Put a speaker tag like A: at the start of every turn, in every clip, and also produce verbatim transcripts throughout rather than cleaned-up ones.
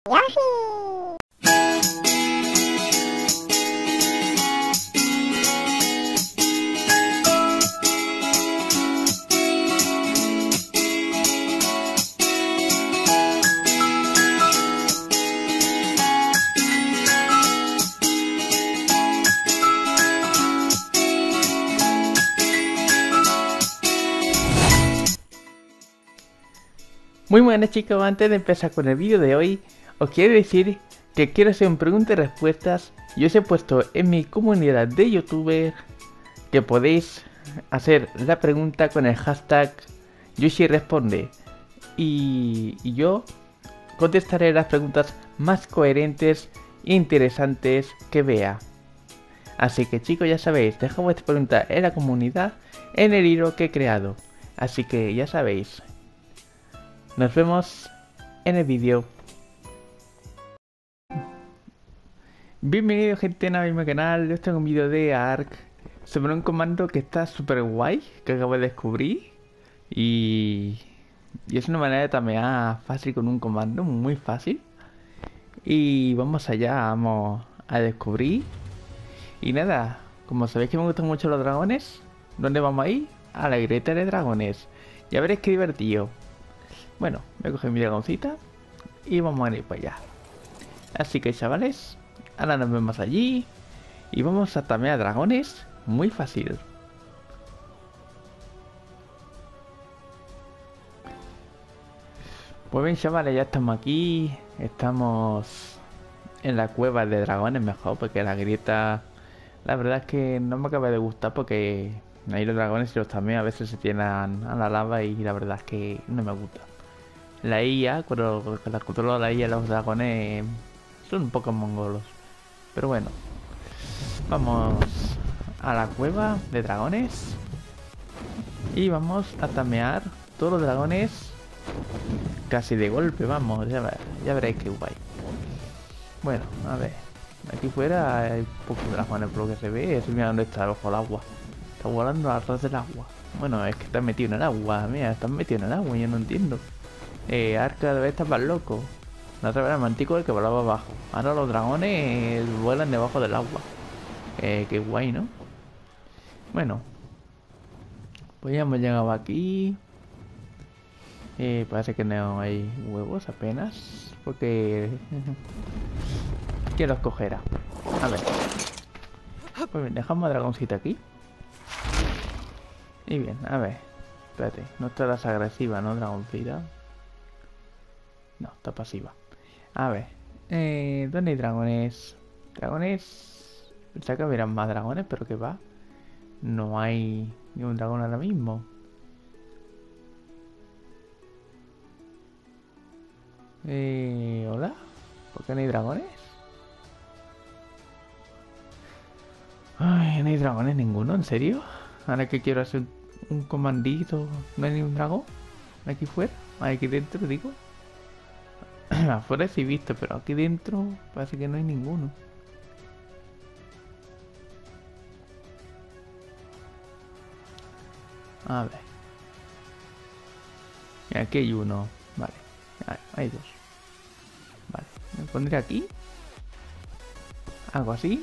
A: Yoshi.
B: Muy buenas chicos, antes de empezar con el vídeo de hoy, os quiero decir que quiero hacer un pregunta y respuestas. Yo os he puesto en mi comunidad de youtubers que podéis hacer la pregunta con el hashtag Yoshi responde. Y, y yo contestaré las preguntas más coherentes e interesantes que vea. Así que chicos, ya sabéis, dejad vuestra pregunta en la comunidad, en el hilo que he creado. Así que ya sabéis. Nos vemos en el vídeo. Bienvenido gente a mi canal. Yo tengo un vídeo de Ark sobre un comando que está súper guay, que acabo de descubrir. Y... y es una manera de tamear fácil con un comando, muy fácil. Y vamos allá, vamos a descubrir. Y nada, como sabéis que me gustan mucho los dragones, ¿dónde vamos a ir? A la grieta de dragones. Ya veréis qué divertido. Bueno, voy a coger mi dragoncita y vamos a ir para allá. Así que chavales, ahora nos vemos allí y vamos a tamear dragones muy fácil. Pues bien chavales, ya estamos aquí. Estamos en la cueva de dragones mejor, porque la grieta la verdad es que no me acaba de gustar, porque ahí los dragones y los tameo a veces se tiran a la lava y la verdad es que no me gusta. La I A, cuando la controla la I A, los dragones son un poco mongolos. Pero bueno, vamos a la cueva de dragones y vamos a tamear todos los dragones casi de golpe. Vamos, ya, ya veréis qué guay. Bueno, a ver, aquí fuera hay pocos dragones por lo que se ve. Mira dónde está, bajo el agua. Está volando a ras del agua. Bueno, es que está metido en el agua. Mira, está metido en el agua, yo no entiendo. Eh, Arca debe estar más loco. La otra vez era Mantico el que volaba abajo. Ahora los dragones eh, vuelan debajo del agua. Eh, qué guay, ¿no? Bueno, pues ya hemos llegado aquí. Eh, parece que no hay huevos apenas, porque ¿quién los cogerá? A ver. Pues bien, dejamos a dragoncito aquí. Y bien, a ver. Espérate, no estarás agresiva, ¿no, dragoncita? No, está pasiva. A ver, eh, ¿dónde hay dragones? Dragones... Pensaba que hubieran más dragones, pero que va. No hay ni un dragón ahora mismo. Eh, ¿Hola? ¿Por qué no hay dragones? Ay, no hay dragones ninguno, ¿en serio? Ahora que quiero hacer un, un comandito, ¿no hay ni un dragón? Aquí fuera, aquí dentro, digo. Afuera sí he visto, pero aquí dentro parece que no hay ninguno. A ver. Y aquí hay uno. Vale. Hay, hay dos. Vale. Me pondré aquí. Algo así.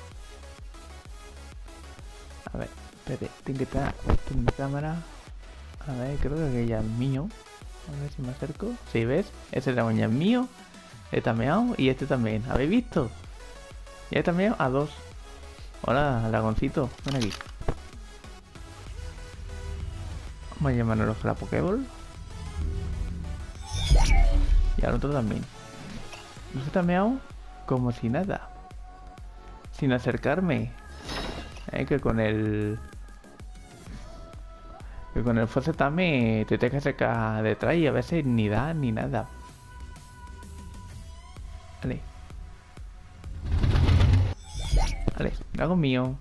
B: A ver. Espérate. Tengo que estar esto en mi cámara. A ver, creo que ya es mío. A ver si me acerco. ¿Sí ves? Ese dragón ya es mío. He tameado y este también. ¿Habéis visto? Ya he tameado a dos. Hola, dragoncito. Ven aquí. Vamos a llamarnos a la Pokéball. Y al otro también. Los he tameado como si nada. Sin acercarme. Eh, que con el... Que con el Force Tame te tienes que acercar detrás y a veces ni da ni nada. Vale. Vale, dragón mío.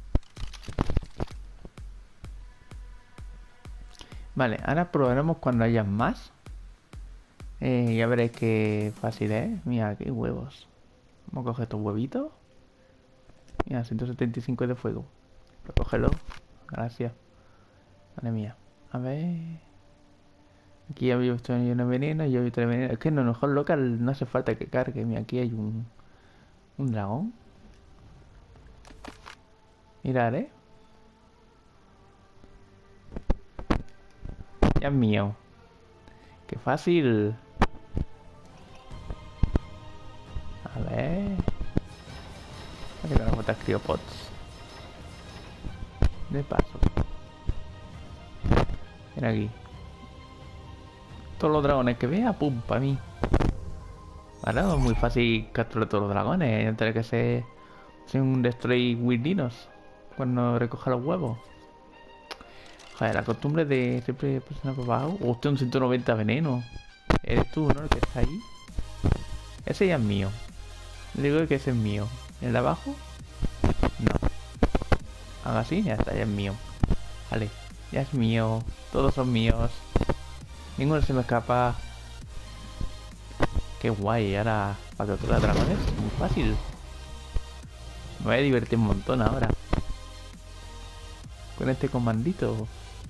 B: Vale, ahora probaremos cuando haya más. Eh, ya veréis qué fácil es. Mira, qué huevos. Vamos a coger estos huevitos. Mira, ciento setenta y cinco de fuego. Pues cógelo. Gracias. Madre mía. A ver. Aquí había visto una veneno, yo he visto veneno. Es que en el mejor local no hace falta que cargue. Mira, aquí hay un, un dragón. Mirad, eh. Ya es mío. Qué fácil. A ver. Aquí tenemos otras criopods. De paso. Mira aquí. Todos los dragones que vea, pum, para mí. Vale, es muy fácil capturar todos los dragones. No tiene que ser, ser un destroy with dinos cuando recoja los huevos. Joder, la costumbre de siempre presionar por abajo. Hostia, un ciento noventa veneno. Eres tú, ¿no? El que está ahí. Ese ya es mío. Le digo que ese es mío. ¿El de abajo? No. Haga así, ya está, ya es mío. Vale, ya es mío. Todos son míos. Ninguno se me escapa. Qué guay, ahora para capturar dragones, muy fácil. Me voy a divertir un montón ahora. Con este comandito.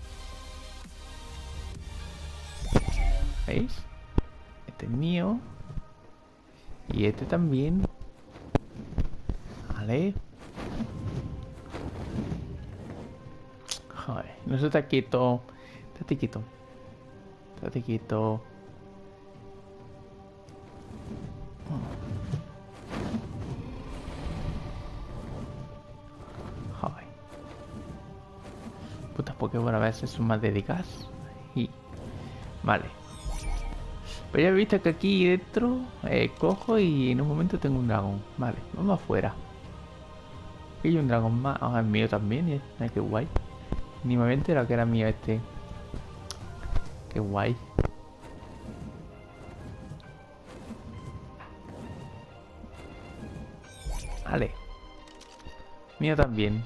B: ¿Veis? Este es mío. Y este también. Vale. Joder, no se está quieto. Estate quieto. Estate quieto. Joder. Putas Pokémon a veces son más dedicadas. Y... Vale. Pero ya he visto que aquí dentro eh, cojo y en un momento tengo un dragón. Vale, vamos afuera. Aquí hay un dragón más. Ah, es mío también. ¿Eh? Ay, qué guay. Ni me había enterado que era mío este. Qué guay. Vale. Mío también.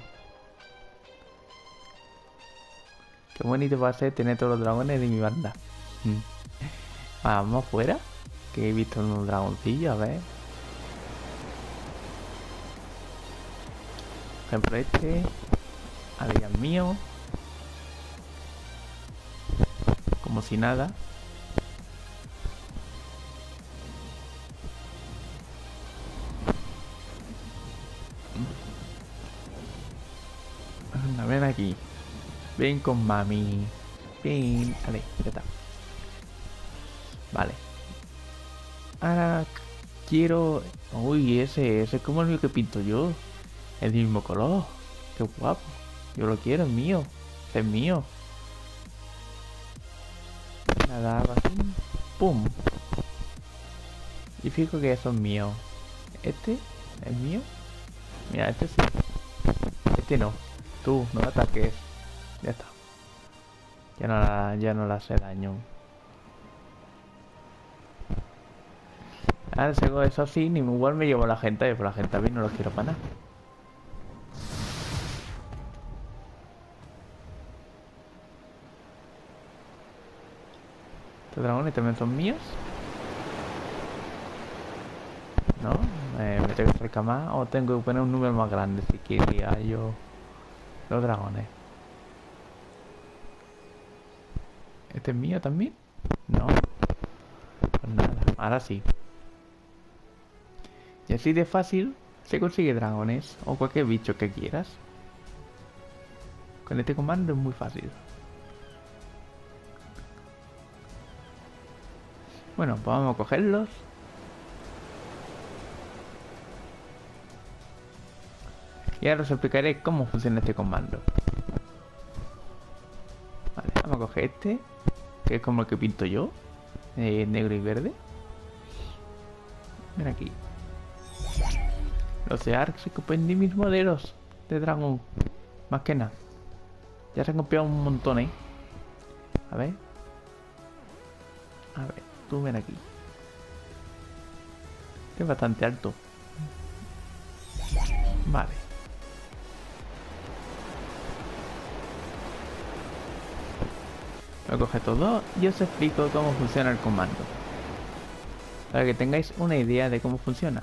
B: Qué bonito va a ser tener todos los dragones de mi banda. Mm. Vamos afuera. Que he visto un dragoncillo, a ver. Por ejemplo este. Vale, ya es mío. Como si nada. Anda, ven aquí. Ven con mami. Ven. Vale, ya está. Vale. Ahora quiero... Uy, ese, ese es como el mío que pinto yo. Es del mismo color. Qué guapo. Yo lo quiero, es mío. Ese es mío. Nada, así. ¡Pum! Y fijo que eso es mío. Este es mío. Mira, este sí. Este no. Tú, no ataques. Ya está. Ya no la, ya no le hace daño. Ahora si hago eso así, ni igual me llevo a la gente, pero la gente a mí no los quiero para nada. Estos dragones también son míos. ¿No? Eh, me tengo que acercar más o tengo que poner un número más grande si quería yo los dragones. ¿Este es mío también? No. Pues nada, ahora sí. Y así de fácil se consigue dragones o cualquier bicho que quieras. Con este comando es muy fácil. Bueno, pues vamos a cogerlos. Y ahora os explicaré cómo funciona este comando. Vale, vamos a coger este, que es como el que pinto yo, eh, negro y verde. Mira aquí. Los de Ark se copian de mis modelos de dragón. Más que nada. Ya se han copiado un montón, ¿eh? A ver. A ver, tú ven aquí. Este es bastante alto. Vale. Lo coge todo y os explico cómo funciona el comando. Para que tengáis una idea de cómo funciona.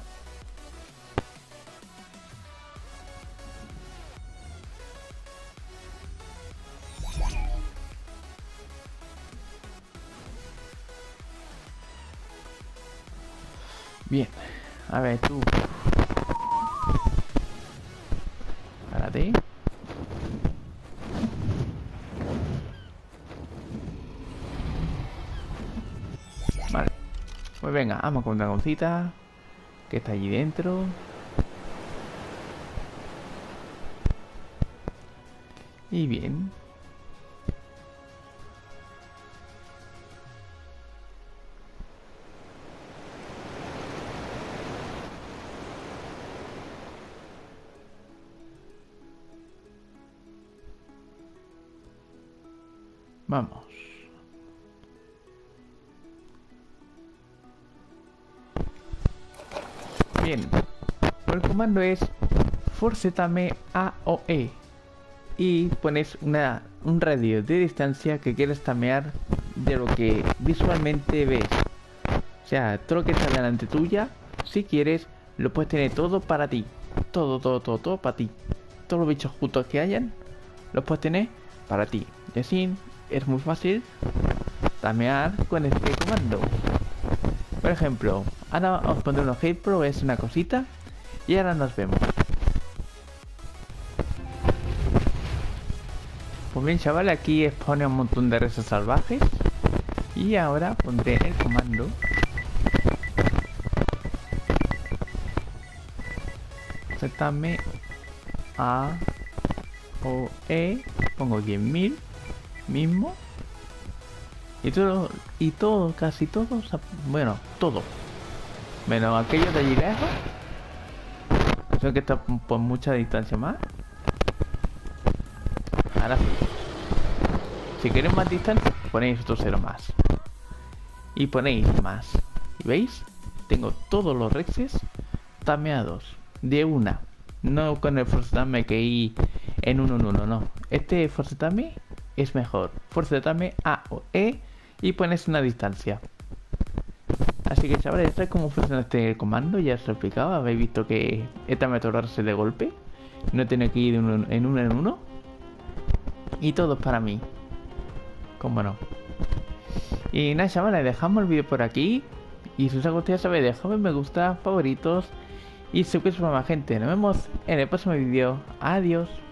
B: Bien. A ver, tú. Párate. Vale. Pues venga, vamos con dragoncita. Que está allí dentro. Y bien. Vamos. Bien. El comando es forzetame A o E. Y pones una, un radio de distancia que quieres tamear de lo que visualmente ves. O sea, todo lo que está delante tuya, si quieres, lo puedes tener todo para ti. Todo, todo, todo, todo para ti. Todos los bichos juntos que hayan, los puedes tener para ti. Y así es muy fácil tamear con este comando. Por ejemplo, ahora os pondré unos hate pro, es una cosita. Y ahora nos vemos. Pues bien, chavales, aquí expone un montón de reses salvajes. Y ahora pondré el comando. Setame A o E. Pongo diez mil mismo. Y todo, y todo, casi todo, bueno, todo. Menos aquellos de allí lejos. Eso que está por mucha distancia más. Ahora sí. Si queréis más distancia, ponéis otro cero más. Y ponéis más. ¿Y veis? Tengo todos los rexes tameados. De una. No con el forzetame que hay en uno en uno, no. Este forzetame es mejor. Forzetame A o E y pones una distancia. Así que chavales, esto es cómo funciona este comando. Ya os lo he explicado. Habéis visto que esta me atorarse de golpe. No tiene que ir de uno en uno en uno. Y todo es para mí. Cómo no. Y nada, chavales, dejamos el vídeo por aquí. Y si os ha gustado, ya sabéis, dejadme me gusta, favoritos. Y suscribiros para más gente. Nos vemos en el próximo vídeo. Adiós.